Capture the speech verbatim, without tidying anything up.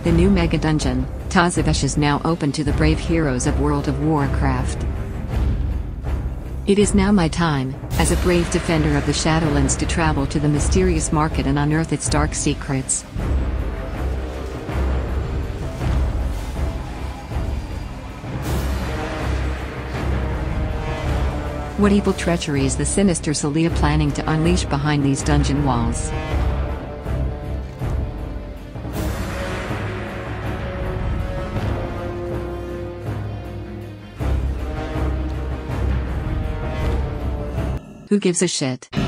The new mega dungeon, Tazavesh, is now open to the brave heroes of World of Warcraft. It is now my time, as a brave defender of the Shadowlands, to travel to the mysterious market and unearth its dark secrets. What evil treachery is the sinister Celia planning to unleash behind these dungeon walls? Who gives a shit?